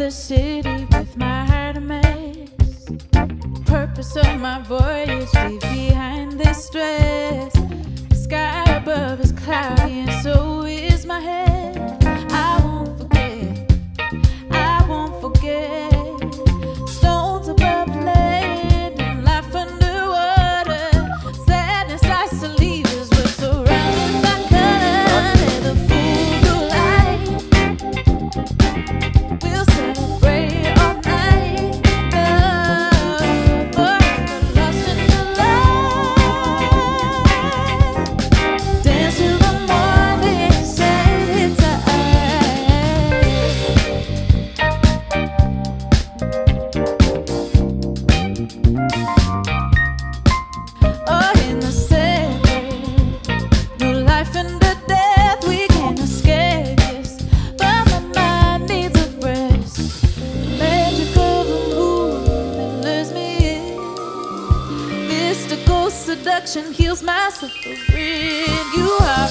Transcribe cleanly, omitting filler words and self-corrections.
the city with my heart a mess. Purpose of my voyage, leave behind this stress. The sky above is cloudy and so is my head. I won't forget, I won't forget. Stones above land and life underwater. Sadness likes to leave us, we're surrounded by color. Let the full light. We'll celebrate all night. Love forever lost in the light. Dance till the morning, set it oh, in the city, no life and the death, we can't escape this. But my mind needs a rest. The magic of the moon that lures me in. Mystical seduction heals my suffering. You are